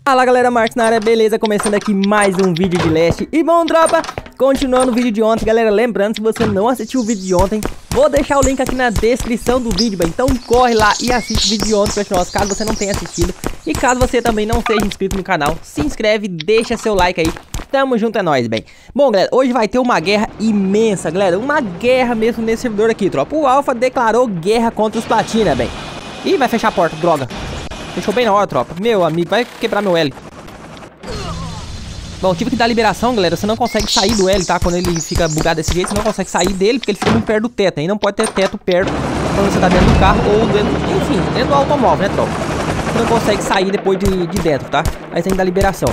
Fala galera, Marcos na área, beleza? Começando aqui mais um vídeo de Last. E bom, tropa, continuando o vídeo de ontem, galera. Lembrando, se você não assistiu o vídeo de ontem, vou deixar o link aqui na descrição do vídeo, bem. Então corre lá e assiste o vídeo de ontem, caso você não tenha assistido. E caso você também não seja inscrito no canal, se inscreve, deixa seu like aí. Tamo junto, é nóis, bem. Bom, galera, hoje vai ter uma guerra imensa, galera. Uma guerra mesmo nesse servidor aqui, tropa. O Alpha declarou guerra contra os Platina, bem. Ih, vai fechar a porta, droga. Fechou bem na hora, tropa. Meu amigo, vai quebrar meu L. Bom, tive que dar liberação, galera. Você não consegue sair do L, tá? Quando ele fica bugado desse jeito, você não consegue sair dele, porque ele fica muito perto do teto. Aí não pode ter teto perto quando você tá dentro do carro ou dentro, enfim, dentro do automóvel, né, tropa? Você não consegue sair depois de dentro, tá? Aí você tem que dar liberação.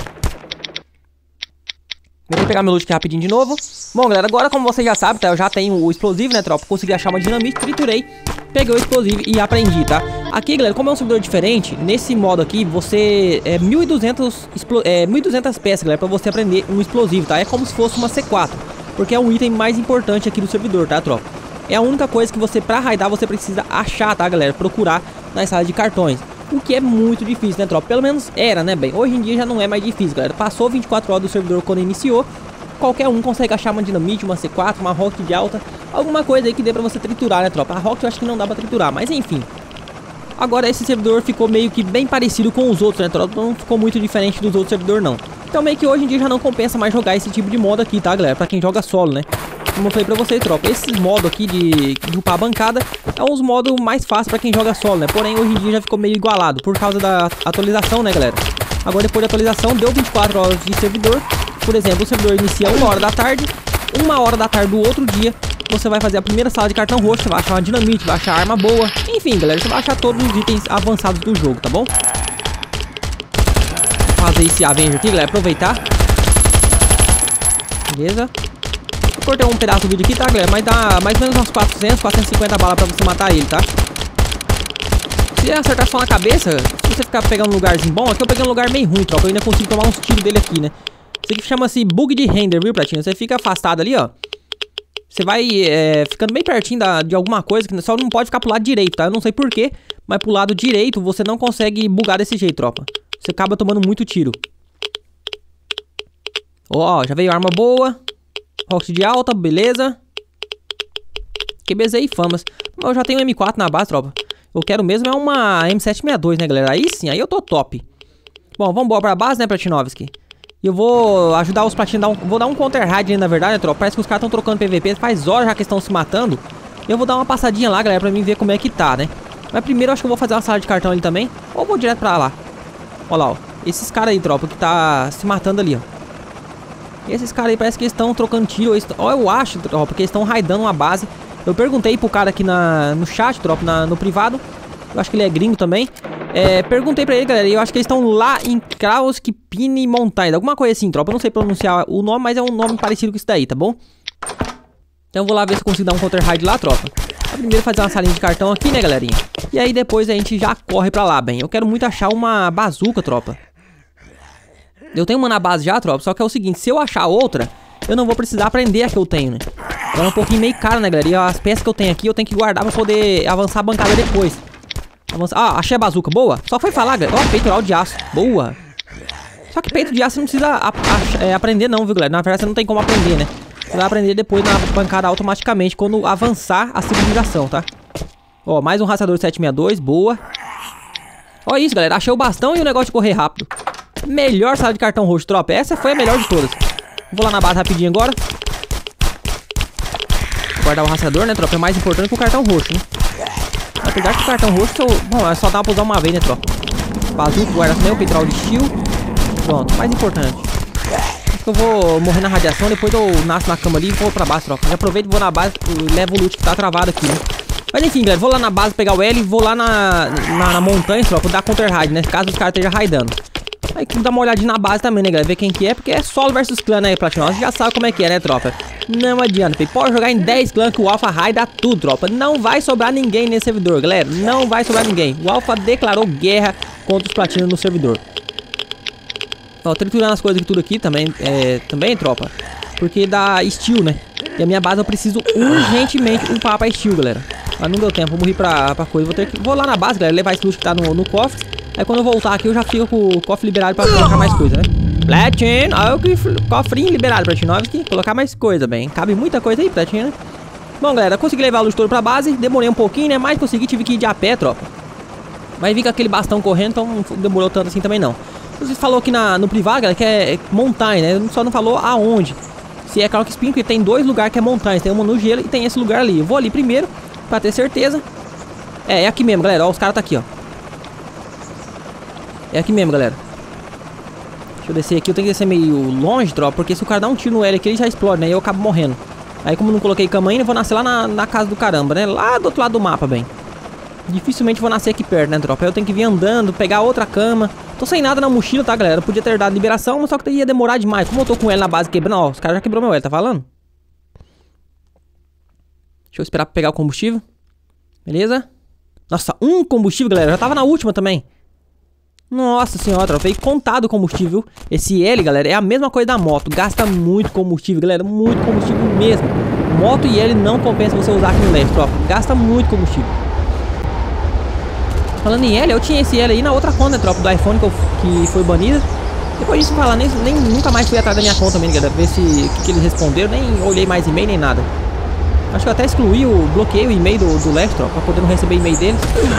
Eu vou pegar meu loot aqui rapidinho de novo. Bom, galera, agora como vocês já sabem, tá? Eu já tenho o explosivo, né, tropa? Consegui achar uma dinamite, triturei, peguei o explosivo e aprendi, tá? Aqui, galera, como é um servidor diferente, nesse modo aqui, você... 1.200 peças, galera, pra você aprender um explosivo, tá? É como se fosse uma C4, porque é um item mais importante aqui do servidor, tá, tropa? É a única coisa que você, pra raidar, você precisa achar, tá, galera? Procurar nas salas de cartões. O que é muito difícil, né, tropa? Pelo menos era, né, bem? Hoje em dia já não é mais difícil, galera. Passou 24 horas do servidor quando iniciou. Qualquer um consegue achar uma dinamite, uma C4, uma rocket de alta. Alguma coisa aí que dê pra você triturar, né, tropa? A rocket eu acho que não dá pra triturar, mas enfim. Agora esse servidor ficou meio que bem parecido com os outros, né, tropa? Não ficou muito diferente dos outros servidores, não. Então meio que hoje em dia já não compensa mais jogar esse tipo de modo aqui, tá, galera? Pra quem joga solo, né? Como eu falei pra vocês, tropa, esses modos aqui de upar a bancada é os modos mais fáceis pra quem joga solo, né? Porém, hoje em dia já ficou meio igualado por causa da atualização, né, galera? Agora, depois da atualização, deu 24 horas de servidor. Por exemplo, o servidor inicia 1 hora da tarde, 1 hora da tarde do outro dia, você vai fazer a primeira sala de cartão roxo, você vai achar uma dinamite, vai achar arma boa. Enfim, galera, você vai achar todos os itens avançados do jogo, tá bom? Vou fazer esse Avenger aqui, galera, aproveitar. Beleza. Eu cortei um pedaço do vídeo aqui, tá, galera? Mas dá mais ou menos umas 450 balas pra você matar ele, tá? Se acertar só na cabeça, se você ficar pegando um lugarzinho bom, aqui eu peguei um lugar meio ruim, tropa. Eu ainda consigo tomar uns tiros dele aqui, né? Isso aqui chama-se bug de render, viu, Platina? Você fica afastado ali, ó. Você vai ficando bem pertinho de alguma coisa, que só não pode ficar pro lado direito, tá? Eu não sei porquê, mas pro lado direito você não consegue bugar desse jeito, tropa. Você acaba tomando muito tiro. Ó, já veio arma boa. Rocket de alta, beleza. QBZ e famas. Eu já tenho um M4 na base, tropa. Eu quero mesmo é uma M762, né, galera? Aí sim, aí eu tô top. Bom, vamos embora pra base, né, Platinovski? E eu vou ajudar os Platina, vou dar um counter raid, na verdade, né, tropa? Parece que os caras estão trocando PVP, faz horas já que estão se matando. Eu vou dar uma passadinha lá, galera, pra mim ver como é que tá, né? Mas primeiro eu acho que eu vou fazer uma sala de cartão ali também. Ou vou direto pra lá. Ó lá, ó. Esses caras aí, tropa, que tá se matando ali, ó. Esses caras aí parece que eles estão trocando tiro. Ó, eu acho, tropa, porque eles estão raidando uma base. Eu perguntei pro cara aqui no chat, tropa, no privado. Eu acho que ele é gringo também. Perguntei pra ele, galera, e eu acho que eles estão lá em Krauskpini Mountain. Alguma coisa assim, tropa. Eu não sei pronunciar o nome, mas é um nome parecido com isso daí, tá bom? Então eu vou lá ver se eu consigo dar um counter raid lá, tropa. Primeiro fazer uma salinha de cartão aqui, né, galerinha? E aí depois a gente já corre pra lá, bem. Eu quero muito achar uma bazuca, tropa. Eu tenho uma na base já, tropa, só que é o seguinte, se eu achar outra, eu não vou precisar aprender a que eu tenho, né? Então é um pouquinho meio caro, né, galera? E as peças que eu tenho aqui, eu tenho que guardar pra poder avançar a bancada depois. Ah, achei a bazuca, boa. Só foi falar, galera. Ó, peitoral de aço, boa. Só que peito de aço você não precisa aprender não, viu, galera? Na verdade você não tem como aprender, né? Você vai aprender depois na bancada automaticamente, quando avançar a civilização, tá? Ó, mais um rastreador 762, boa. Ó isso, galera, achei o bastão e o negócio de correr rápido. Melhor sala de cartão roxo, tropa. Essa foi a melhor de todas. Vou lá na base rapidinho agora. Vou guardar o rastreador, né, tropa? É mais importante que o cartão roxo, né? Apesar que o cartão roxo, bom, é só dar pra usar uma vez, né, tropa? Bazuca, guarda também o peitoral de steel. Pronto, mais importante. Acho que eu vou morrer na radiação, depois eu nasço na cama ali e vou pra base, tropa. Já aproveito e vou na base e levo o loot que tá travado aqui, né? Mas enfim, galera, vou lá na base pegar o L e vou lá na montanha, tropa, dar counter raid, né? Caso os caras estejam raidando. Aí dá uma olhadinha na base também, né, galera? Ver quem que é, porque é solo versus clã, né, Platina? Você já sabe como é que é, né, tropa? Não adianta, filho. Pode jogar em 10 clãs que o Alpha raida tudo, tropa. Não vai sobrar ninguém nesse servidor, galera. Não vai sobrar ninguém. O Alpha declarou guerra contra os Platina no servidor. Ó, triturando as coisas aqui, tudo aqui também, tropa. Porque dá steel, né? E a minha base eu preciso urgentemente upar pra steel, galera. Mas não deu tempo, vou morrer pra coisa. Vou lá na base, galera, levar esse loot que tá no cofre. Aí quando eu voltar aqui, eu já fico com o cofre liberado pra colocar mais coisa, né? Platinho, olha o cofrinho liberado, Platinovski. Colocar mais coisa, bem. Cabe muita coisa aí, Platinho, né? Bom, galera, consegui levar o luz todo pra base. Demorei um pouquinho, né? Mas consegui, tive que ir de a pé, tropa. Mas vi com aquele bastão correndo, então não demorou tanto assim também, não. Você falou aqui no privado, galera, que é montanha, né? Só não falou aonde. Se é Croc Spin, porque tem dois lugares que é montanha. Tem uma no gelo e tem esse lugar ali. Eu vou ali primeiro, pra ter certeza. É aqui mesmo, galera. Ó, os caras tá aqui, ó. É aqui mesmo, galera. Deixa eu descer aqui. Eu tenho que descer meio longe, tropa, porque se o cara dá um tiro no L aqui, ele já explode, né? E eu acabo morrendo. Aí como não coloquei cama ainda, eu vou nascer lá na casa do caramba, né? Lá do outro lado do mapa, bem. Dificilmente vou nascer aqui perto, né, tropa? Aí eu tenho que vir andando, pegar outra cama. Tô sem nada na mochila, tá, galera? Eu podia ter dado liberação, mas só que ia demorar demais. Como eu tô com ele na base quebrando, ó, os caras já quebrou meu L, tá falando? Deixa eu esperar pra pegar o combustível. Beleza? Nossa, um combustível, galera. Eu já tava na última também. Nossa senhora, tropa. Veio contado o combustível. Esse L, galera, é a mesma coisa da moto. Gasta muito combustível, galera. Muito combustível mesmo. Moto e L não compensa você usar aqui no leste, tropa. Gasta muito combustível. Falando em L, eu tinha esse L aí na outra conta, né, tropa, do iPhone que foi banida. Depois disso, falar, nem nunca mais fui atrás da minha conta também, galera. Ver se que eles responderam. Nem olhei mais e-mail, nem nada. Acho que eu até excluí bloqueei o e-mail do leste, tropa, pra poder não receber e-mail deles.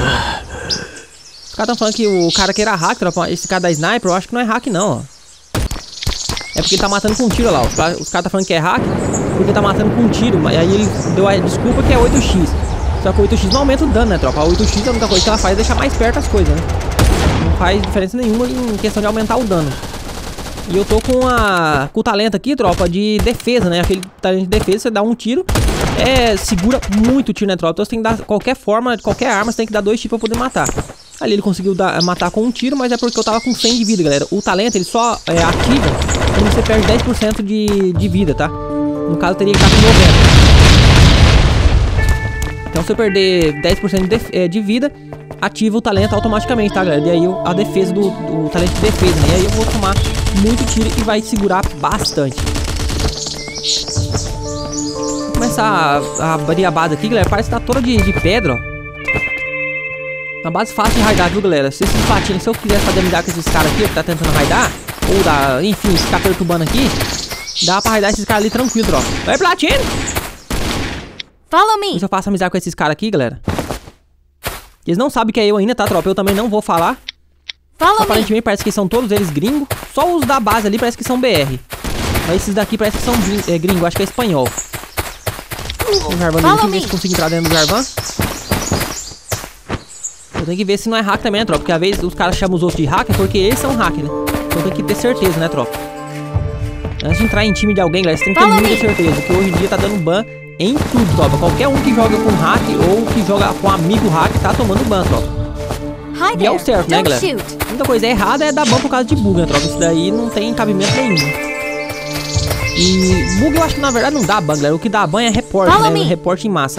Os caras estão falando que o cara que era hack, tropa, esse cara da sniper, eu acho que não é hack não, ó. É porque ele tá matando com um tiro lá, ó. Os caras estão falando que é hack porque tá matando com um tiro. Mas aí ele deu a desculpa que é 8x. Só que o 8x não aumenta o dano, né, tropa? A 8x, a única coisa que ela faz é deixar mais perto as coisas, né? Não faz diferença nenhuma em questão de aumentar o dano. E eu tô com o talento aqui, tropa, de defesa, né? Aquele talento de defesa, você dá um tiro, segura muito o tiro, né, tropa? Então você tem que dar qualquer forma, qualquer arma, você tem que dar 2 tiros pra poder matar. Ali ele conseguiu matar com um tiro, mas é porque eu tava com 100 de vida, galera. O talento, ele só ativa quando você perde 10% de vida, tá? No caso, eu teria que estar com 90. Então, se eu perder 10% de vida, ativa o talento automaticamente, tá, galera? E aí a defesa do talento de defesa, né? E aí eu vou tomar muito tiro e vai segurar bastante. Vou começar a abrir a base aqui, galera. Parece que tá toda de pedra, ó. Uma base fácil de raidar, viu, galera? Se esses patinhos, se eu quisesse fazer amizade com esses caras aqui, que tá tentando raidar, ou enfim, ficar perturbando aqui, dá pra raidar esses caras ali tranquilo, tropa. Vai, Platino! Follow me! Se eu faço amizade com esses caras aqui, galera. Eles não sabem que é eu ainda, tá, tropa? Eu também não vou falar. Aparentemente parece que são todos eles gringos. Só os da base ali parece que são BR. Mas esses daqui parece que são gringos, acho que é espanhol. O Jarvan aqui, ver se consigo entrar dentro do Jarvan. Eu tenho que ver se não é hack também, né, tropa? Porque às vezes os caras chamam os outros de hacker porque eles são hack, né? Então tem que ter certeza, né, tropa? Antes de entrar em time de alguém, galera, você tem que ter muita certeza. Porque hoje em dia tá dando ban em tudo, tropa. Qualquer um que joga com hack ou que joga com amigo hack tá tomando ban, tropa. E é o certo, né, galera? A única coisa errada é dar ban por causa de bug, né, tropa? Isso daí não tem cabimento nenhum. E bug eu acho que na verdade não dá ban, galera. O que dá ban é reporte, né? Reporte em massa.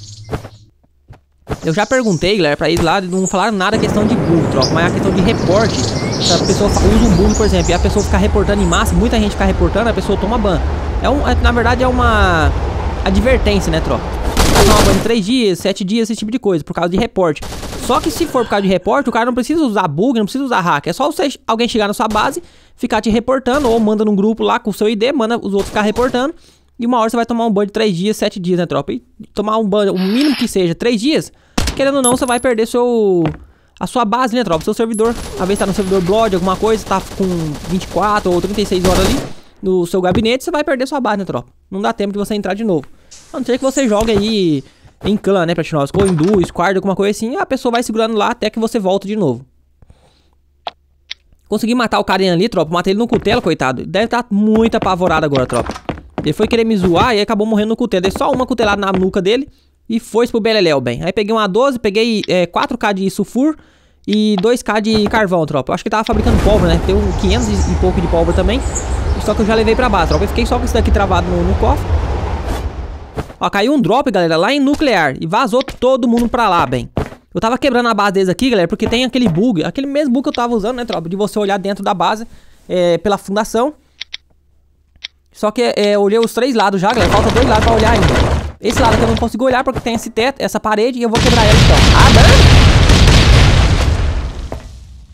Eu já perguntei, galera, pra eles lá, não falaram nada a questão de bug, tropa, mas a questão de reporte. Se a pessoa usa um bug, por exemplo, e a pessoa ficar reportando em massa, muita gente ficar reportando, a pessoa toma ban. Na verdade é uma advertência, né, tropa? Vai tomar ban de 3 dias, 7 dias, esse tipo de coisa, por causa de reporte. Só que se for por causa de reporte, o cara não precisa usar bug, não precisa usar hack. É só alguém chegar na sua base, ficar te reportando, ou manda num grupo lá com o seu ID, manda os outros ficar reportando. E uma hora você vai tomar um ban de 3 dias, 7 dias, né, tropa? E tomar um ban, o mínimo que seja, 3 dias... Querendo ou não, você vai perder a sua base, né, tropa? Seu servidor, às vezes tá no servidor Blood, alguma coisa, tá com 24 ou 36 horas ali no seu gabinete, você vai perder sua base, né, tropa? Não dá tempo de você entrar de novo. A não ser que você jogue aí em clã, né, Platinovski, ou em duo, squad, alguma coisa assim, a pessoa vai segurando lá até que você volta de novo. Consegui matar o carinha ali, tropa. Matei ele no cutelo, coitado. Deve estar muito apavorado agora, tropa. Ele foi querer me zoar e acabou morrendo no cutelo. Dei só uma cutelada na nuca dele e foi pro beleléu, bem. Aí peguei uma 12, peguei 4k de sulfur e 2k de carvão, tropa. Eu acho que tava fabricando pólvora, né? Tem um 500 e pouco de pólvora também. Só que eu já levei pra base, tropa. Eu fiquei só com isso daqui travado no cofre. Ó, caiu um drop, galera, lá em nuclear. E vazou todo mundo pra lá, bem. Eu tava quebrando a base deles aqui, galera, porque tem aquele bug. Aquele mesmo bug que eu tava usando, né, tropa? De você olhar dentro da base pela fundação. Só que eu olhei os 3 lados já, galera. Falta 2 lados pra olhar ainda. Esse lado aqui eu não consigo olhar porque tem esse teto, essa parede. E eu vou quebrar ela então. Ah,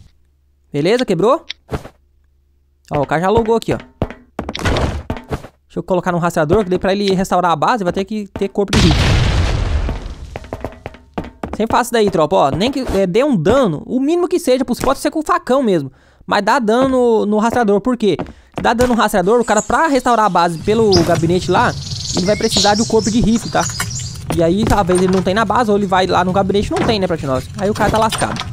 Beleza, quebrou. Ó, o cara já logou aqui, ó. Deixa eu colocar no rastreador, que daí pra ele restaurar a base vai ter que ter corpo de rifle. Sempre faço isso daí, tropa, ó. Nem que dê um dano, o mínimo que seja, pode ser com o facão mesmo. Mas dá dano no rastreador, por quê? Dá dano no rastreador, o cara pra restaurar a base pelo gabinete lá, ele vai precisar de um corpo de rifle, tá? E aí, talvez ele não tem na base, ou ele vai lá no gabinete e não tem, né, Platinosk? Aí o cara tá lascado.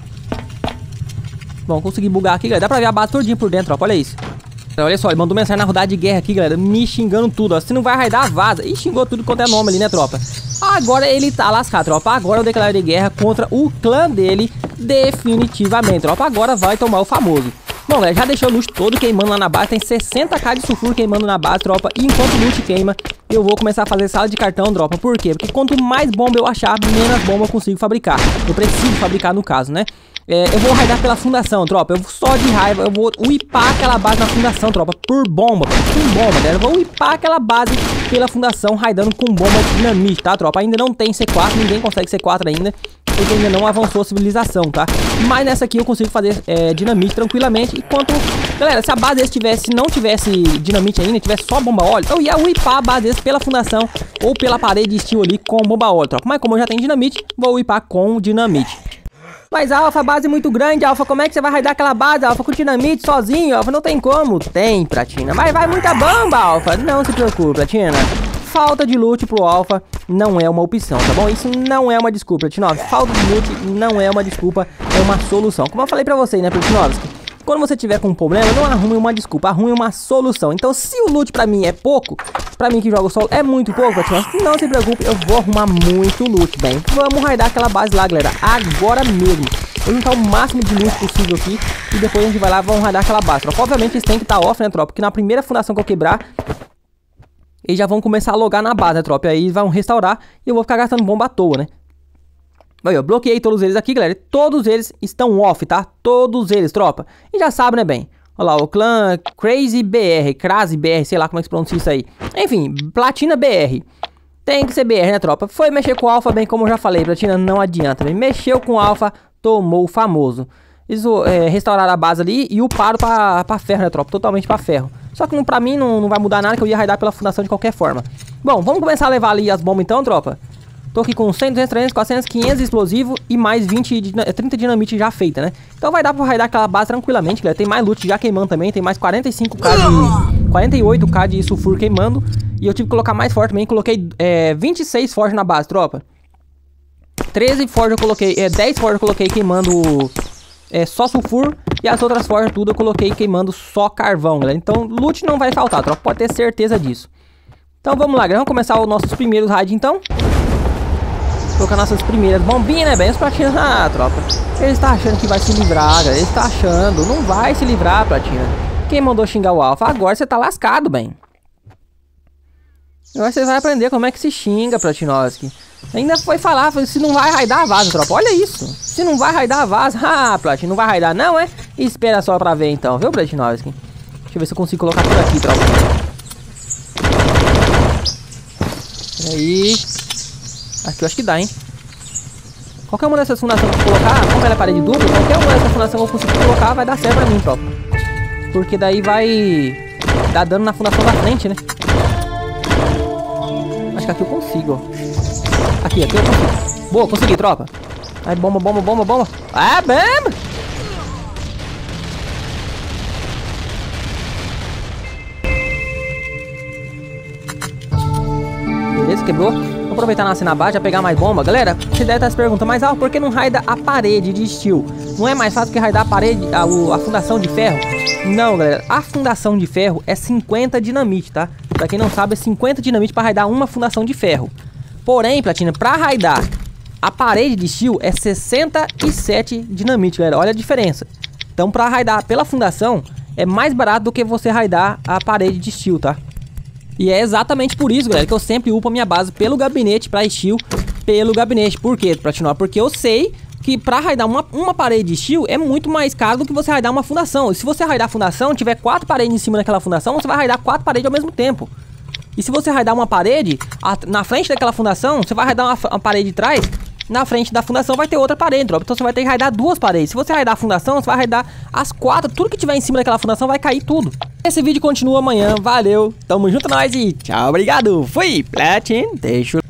Bom, consegui bugar aqui, galera. Dá pra ver a base todinha por dentro, ó. Olha isso. Olha só, ele mandou mensagem na rodada de guerra aqui, galera, me xingando tudo, ó. Se não vai raidar, vaza. E xingou tudo quanto é nome ali, né, tropa? Agora ele tá lascado, tropa. Agora eu declarei guerra contra o clã dele definitivamente, tropa. Agora vai tomar o famoso. Bom, galera, já deixou o loot todo queimando lá na base. Tem 60k de sulfuro queimando na base, tropa. E enquanto o loot queima, eu vou começar a fazer sala de cartão, tropa. Por quê? Porque quanto mais bomba eu achar, menos bomba eu consigo fabricar. Eu preciso fabricar no caso, né? Eu vou raidar pela fundação, tropa. Eu só de raiva, eu vou whipar aquela base na fundação, tropa. Por bomba, com bomba, galera. Eu vou whipar aquela base pela fundação, raidando com bomba de dinamite, tá, tropa? Ainda não tem C4, ninguém consegue C4 ainda, porque ainda não avançou a civilização, tá? Mas nessa aqui eu consigo fazer dinamite tranquilamente. Enquanto, galera, se a base não tivesse dinamite ainda, tivesse só bomba óleo, eu ia whipar a base pela fundação ou pela parede de steel ali com bomba óleo, tropa. Mas como eu já tenho dinamite, vou whipar com dinamite. Mas, Alpha, a base é muito grande, Alpha. Como é que você vai raidar aquela base, Alpha, com dinamite sozinho, Alpha? Não tem como. Tem, Platina. Mas vai muita bomba, Alpha. Não se preocupe, Platina. Falta de loot pro Alpha não é uma opção, tá bom? Isso não é uma desculpa, Platinovski. Falta de loot não é uma desculpa, é uma solução. Como eu falei pra vocês, né, Platinovski? Quando você tiver com um problema, não arrume uma desculpa, arrume uma solução. Então, se o loot pra mim é pouco, pra mim que joga solo é muito pouco, Platinovski, não se preocupe, eu vou arrumar muito loot, bem. Vamos raidar aquela base lá, galera, agora mesmo. Vou juntar o máximo de loot possível aqui e depois a gente vai lá e vamos raidar aquela base, tropa. Obviamente eles têm que estar off, né, tropa? Porque na primeira fundação que eu quebrar, eles já vão começar a logar na base, né, tropa? E aí vão restaurar e eu vou ficar gastando bomba à toa, né? Aí, eu bloqueei todos eles aqui, galera. Todos eles estão off, tá? Todos eles, tropa. E já sabe, né, bem? Olha lá, o clã Crazy BR, sei lá como é que se pronuncia isso aí. Enfim, Platina BR. Tem que ser BR, né, tropa? Foi mexer com o Alpha, bem como eu já falei, Platina não adianta, bem. Mexeu com o Alpha, tomou o famoso. Eles restauraram a base ali e uparam pra ferro, né, tropa? Totalmente pra ferro. Só que pra mim não vai mudar nada, que eu ia raidar pela fundação de qualquer forma. Bom, vamos começar a levar ali as bombas então, tropa. Tô aqui com 100, 200, 300, 400, 500 explosivo e mais 30 dinamite já feita, né? Então vai dar pra raidar aquela base tranquilamente, galera. Tem mais loot já queimando também, tem mais 48k de sulfuro queimando. E eu tive que colocar mais forte também, coloquei 26 forjas na base, tropa. 13 forjas eu coloquei, 10 forjas eu coloquei queimando só sulfuro. E as outras forjas tudo eu coloquei queimando só carvão, galera. Então loot não vai faltar, tropa, pode ter certeza disso. Então vamos lá, galera, vamos começar os nossos primeiros raids então. Colocar nossas primeiras bombinhas, né, bem? Os Platina, tropa. Ele está achando que vai se livrar, galera. Ele está achando. Não vai se livrar, Platina. Quem mandou xingar o Alpha? Agora você tá lascado, bem. Agora você vai aprender como é que se xinga, Platinovski. Ainda foi falar, se não vai raidar a vaza, tropa. Olha isso. Se não vai raidar a vaza. Ah, Platina, não vai raidar não, é? Espera só pra ver então, viu, Platinovski? Deixa eu ver se eu consigo colocar tudo aqui, tropa. Peraí. Aqui eu acho que dá, hein? Qualquer uma dessas fundações que eu colocar, como ela é parede dupla, qualquer uma dessas fundações que eu conseguir colocar vai dar certo pra mim, tropa. Porque daí vai dar dano na fundação da frente, né? Acho que aqui eu consigo, ó. Aqui eu consigo. Boa, consegui, tropa. Aí, bomba. Ah, bam! Beleza, quebrou. Vou aproveitar nascer na base, já pegar mais bomba. Galera, você deve estar se perguntando, mas por que não raida a parede de steel? Não é mais fácil que raidar a parede, a fundação de ferro? Não, galera, a fundação de ferro é 50 dinamite, tá? Pra quem não sabe, é 50 dinamite pra raidar uma fundação de ferro. Porém, Platina, pra raidar a parede de steel é 67 dinamite, galera. Olha a diferença. Então, pra raidar pela fundação, é mais barato do que você raidar a parede de steel, tá? E é exatamente por isso, galera, que eu sempre upo a minha base pelo gabinete pra steel, pelo gabinete. Por quê, Platina? Porque eu sei que pra raidar uma parede de steel é muito mais caro do que você raidar uma fundação. E se você raidar a fundação, tiver 4 paredes em cima daquela fundação, você vai raidar 4 paredes ao mesmo tempo. E se você raidar uma parede na frente daquela fundação, você vai raidar uma parede de trás, na frente da fundação vai ter outra parede, tropa. Então você vai ter que raidar 2 paredes. Se você raidar a fundação, você vai raidar as 4. Tudo que tiver em cima daquela fundação vai cair tudo. Esse vídeo continua amanhã. Valeu, tamo junto nós e tchau, obrigado. Fui, Platin, deixa o